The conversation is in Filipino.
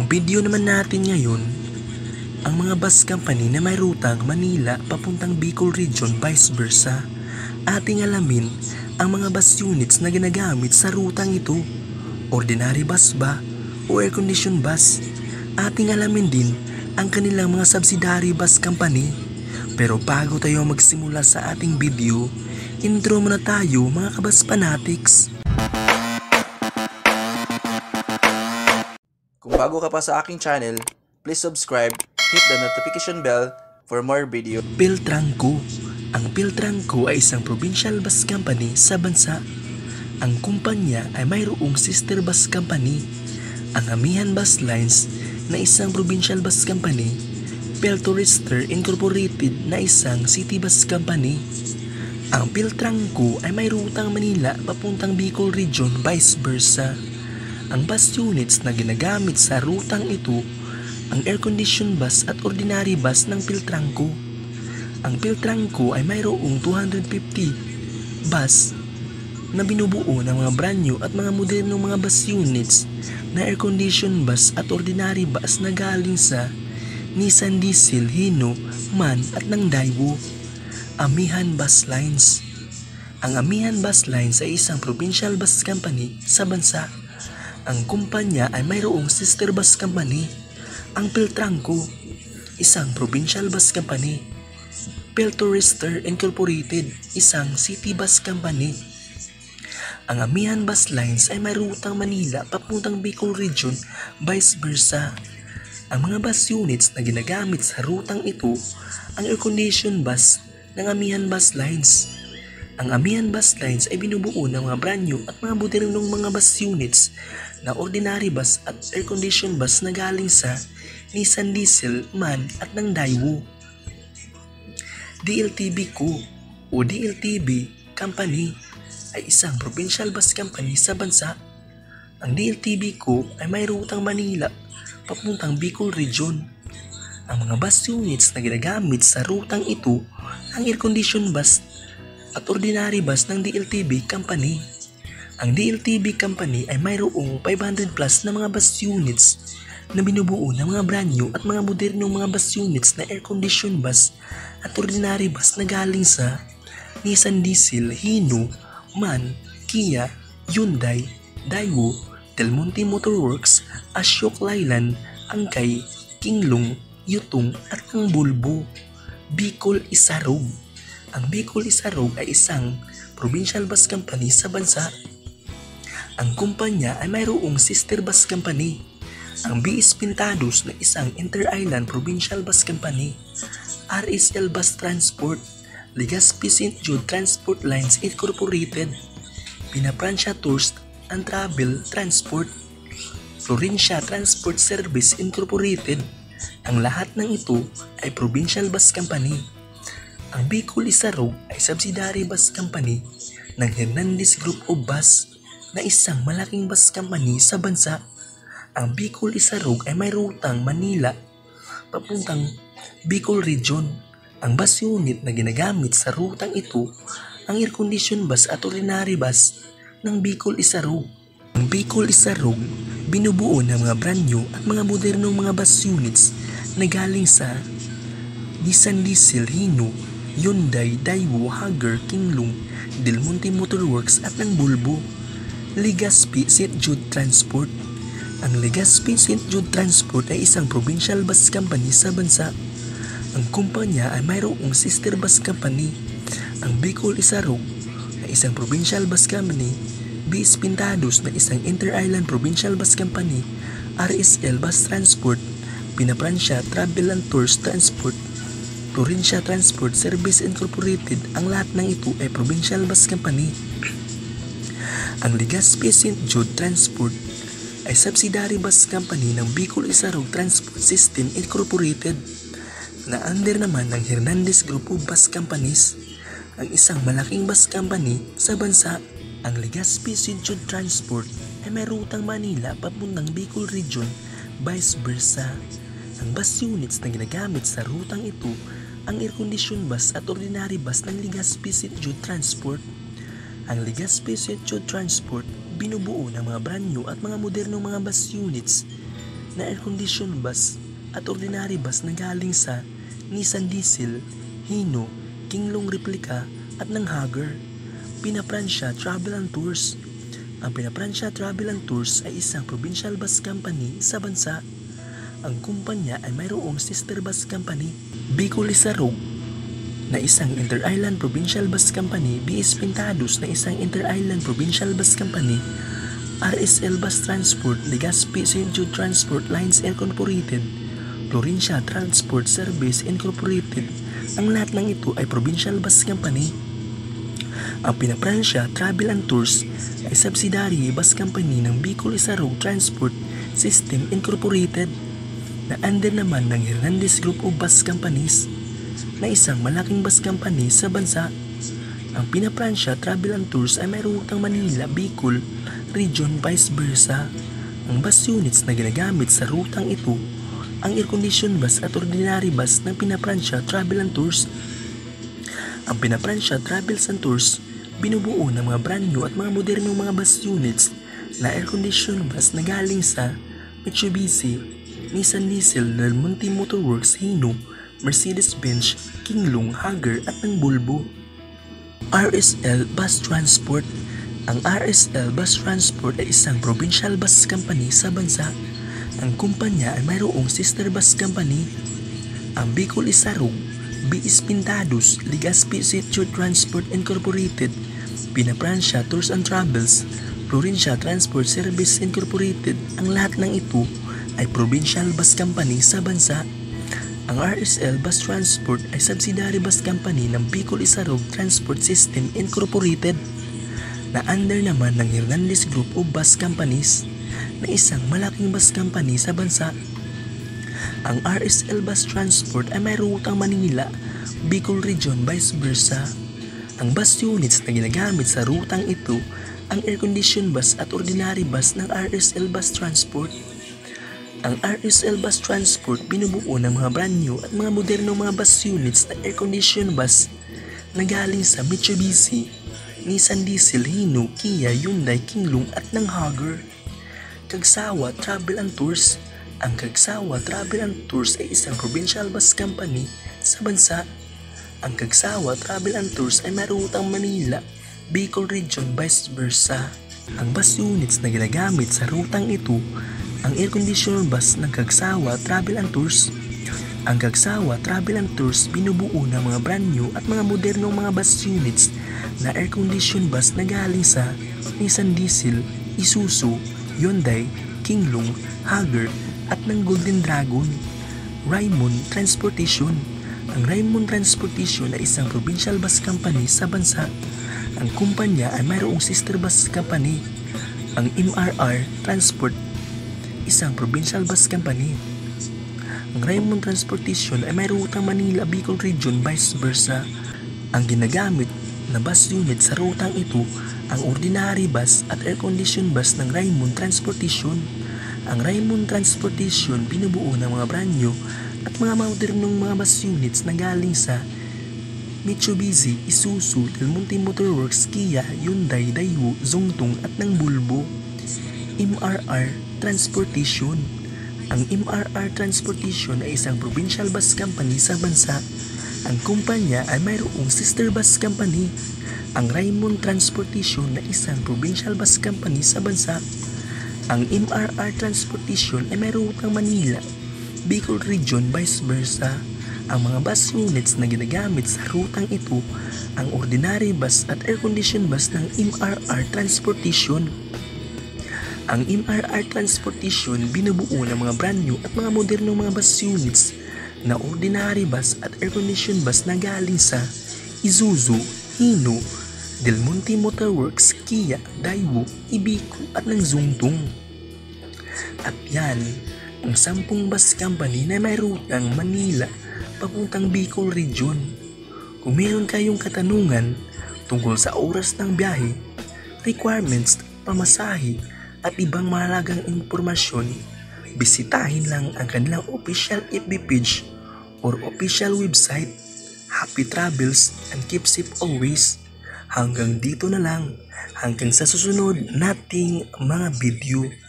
video naman natin ngayon, ang mga bus company na may rutang Manila papuntang Bicol Region vice versa. Ating alamin ang mga bus units na ginagamit sa rutang ito. Ordinary bus ba o air conditioned bus? Ating alamin din ang kanilang mga subsidiary bus company. Pero bago tayo magsimula sa ating video, intro muna tayo mga kabus fanatics. Kung bago ka pa sa aking channel, please subscribe, hit the notification bell for more video. Piltrangco. Ang Piltrangco ay isang provincial bus company sa bansa. Ang kumpanya ay mayroong sister bus company, ang Amihan Bus Lines na isang provincial bus company, Peltourister Incorporated na isang city bus company. Ang Piltrangco ay may rutang Manila papuntang Bicol Region vice versa. Ang bus units na ginagamit sa rutang ito, ang air-conditioned bus at ordinary bus ng Piltrangco. Ang Piltrangco ay mayroong 250 bus na binubuo ng mga brand new at mga modernong mga bus units na air-conditioned bus at ordinary bus na galing sa Nissan Diesel, Hino, MAN at ng Daewoo. Amihan Bus Lines. Ang Amihan Bus Lines ay isang provincial bus company sa bansa. Ang kumpanya ay mayroong sister bus company, ang Piltrangco, isang provincial bus company, Peltourister Incorporated, isang city bus company. Ang Amihan Bus Lines ay may rutang Manila papuntang Bicol Region vice versa. Ang mga bus units na ginagamit sa rutang ito, ang air-conditioned bus ng Amihan Bus Lines. Ang Amihan Bus Lines ay binubuo ng mga brand new at mga modernong mga bus units na ordinary bus at air-conditioned bus na galing sa Nissan Diesel, MAN at ng Daewoo. DLTB Co. o DLTB Company ay isang provincial bus company sa bansa. Ang DLTB Co. ay may rutang Manila papuntang Bicol Region. Ang mga bus units na ginagamit sa rutang ito, ang air-conditioned bus at ordinary bus ng DLTB Company. Ang DLTB Company ay mayroong 500 plus na mga bus units na binubuo ng mga brand new at mga modernong mga bus units na air-conditioned bus at ordinary bus na galing sa Nissan Diesel, Hino, MAN, Kia, Hyundai, Daewoo, Del Monte Motor Works, Ashok Leyland, Angkay, Kinglong, Yutong at ang Volvo. Bicol Isarog. Ang Bicol Isarog ay isang provincial bus company sa bansa. Ang kumpanya ay mayroong sister bus company, ang BS Pintados na isang inter-island provincial bus company, RSL Bus Transport, Legazpi St. Jude Transport Lines Incorporated, Pinaprancia Tours and Travel Transport, Florencia Transport Service Incorporated. Ang lahat ng ito ay provincial bus company. Ang Bicol Isarog ay subsidiary bus company ng Hernandez Group of Bus na isang malaking bus company sa bansa. Ang Bicol Isarog ay may rutang Manila papuntang Bicol Region. Ang bus unit na ginagamit sa rutang ito, ang air-conditioned bus at ordinary bus ng Bicol Isarog. Ang Bicol Isarog binubuo ng mga brand new at mga modernong mga bus units na galing sa Nissan Diesel, Hino, Hyundai, Daewoo, Hager, Kinglong, Del Monte Motor Works at ng Volvo. Legazpi St. Jude Transport. Ang Legazpi St. Jude Transport ay isang provincial bus company sa bansa. Ang kumpanya ay mayroong sister bus company, ang Bicol Isarog ay isang provincial bus company, BS Pintados na isang inter-island provincial bus company, RSL Bus Transport, Pinaprancia Travel and Tours Transport, Florencia Transport Service Incorporated. Ang lahat ng ito ay provincial bus company. Ang Legazpi St. Jude Transport ay subsidiary bus company ng Bicol Isarog Transport System Incorporated na under naman ng Hernandez Group of Bus Companies, ang isang malaking bus company sa bansa. Ang Legazpi St. Jude Transport ay may rutang Manila papuntang Bicol Region vice versa. Ang bus units na ginagamit sa rutang ito, ang air-conditioned bus at ordinary bus ng Legazpi St. Jude Transport. Ang Legazpi St. Jude Transport binubuo ng mga brand new at mga modernong mga bus units na air-conditioned bus at ordinary bus na galing sa Nissan Diesel, Hino, Kinglong Replica at ng Hager. Pinapransya Travel and Tours. Ang Pinapransya Travel and Tours ay isang provincial bus company sa bansa. Ang kumpanya ay mayroong sister bus company, Bicol Isarog, na isang inter-island provincial bus company, BS Pintados na isang inter-island provincial bus company, RSL Bus Transport, Legazpi St. Jude Transport Lines Incorporated, Florencia Transport Service Incorporated. Ang lahat ng ito ay provincial bus company. Ang Pinapransya Travel and Tours ay subsidiary bus company ng Bicol Isarog Transport System Incorporated na under naman ng Hernandez Group of Bus Companies na isang malaking bus company sa bansa. Ang Pinapransya Travel and Tours ay may rutang Manila, Bicol Region vice versa. Ang bus units na ginagamit sa rutang ito ang air-conditioned bus at ordinary bus ng Pinapransya Travel and Tours. Ang Pinapransya Travels and Tours binubuo ng mga brand new at mga modernong mga bus units na air-conditioned bus na galing sa Mitsubishi, Nissan Diesel, Del Monte Motor Works, Hino, Mercedes-Benz, Kinglong, Hager at ng Volvo. RSL Bus Transport. Ang RSL Bus Transport ay isang provincial bus company sa bansa. Ang kumpanya ay mayroong sister bus company, ang Bicol Isarog, BS Pintados, Legazpi St. Jude Transport Incorporated, Pinapransya Tours and Travels, Florencia Transport Service Incorporated. Ang lahat ng ito ay provincial bus company sa bansa. Ang RSL Bus Transport ay subsidiary bus company ng Bicol Isarog Transport System Incorporated na under naman ng Hernandez Group of Bus Companies na isang malaking bus company sa bansa. Ang RSL Bus Transport ay may rutang Manila, Bicol Region vice versa. Ang bus units na ginagamit sa rutang ito ang air-conditioned bus at ordinary bus ng RSL Bus Transport. Ang RSL Bus Transport binubuo ng mga brand new at mga modernong mga bus units na air-conditioned bus na galing sa Mitsubishi, Nissan Diesel, Hino, Kia, Hyundai, Kinglong at ng Hager. Kagsawa Travel and Tours. Ang Kagsawa Travel and Tours ay isang provincial bus company sa bansa. Ang Kagsawa Travel and Tours ay marutang Manila, Bicol Region vice versa. Ang bus units na ginagamit sa rutang ito ang air-conditioned bus ng Kagsawa Travel and Tours. Ang Kagsawa Travel and Tours binubuo ng mga brand new at mga modernong mga bus units na air-conditioned bus na galing sa Nissan Diesel, Isuzu, Hyundai, Kinglong, Hager at ng Golden Dragon. Raymond Transportation. Ang Raymond Transportation ay isang provincial bus company sa bansa. Ang kumpanya ay mayroong sister bus company, ang MRR Transport, isang provincial bus company. Ang Raymond Transportation ay may rutang Manila, Bicol Region vice versa. Ang ginagamit na bus unit sa rutang ito ang ordinary bus at air-conditioned bus ng Raymond Transportation. Ang Raymond Transportation binubuo ng mga brand new at mga modernong mga bus units na galing sa Mitsubishi, Isuzu, Del Monte Motor Works, Kia, Hyundai, Daewoo, Zongtong at ng Volvo. MRR Transportation. Ang MRR Transportation ay isang provincial bus company sa bansa. Ang kumpanya ay mayroong sister bus company, ang Raymond Transportation na isang provincial bus company sa bansa. Ang MRR Transportation ay mayroong Manila, Bicol Region vice versa. Ang mga bus units na ginagamit sa rutang ito ang ordinary bus at air-conditioned bus ng MRR Transportation. Ang MRR Transportation binubuo ng mga brand new at mga modernong mga bus units na ordinary bus at air-conditioned bus na galing sa Isuzu, Hino, Del Monte Motor Works, Kia, Daewoo, Iveco at ng Zongtong. At yan, ang 10 bus company na may rutang Manila papuntang Bicol Region. Kung meron kayong katanungan tungkol sa oras ng biyahe, requirements, pamasahe at ibang mahalagang impormasyon, bisitahin lang ang kanilang official FB page or official website. Happy travels and keep safe always. Hanggang dito na lang. Hanggang sa susunod nating mga video.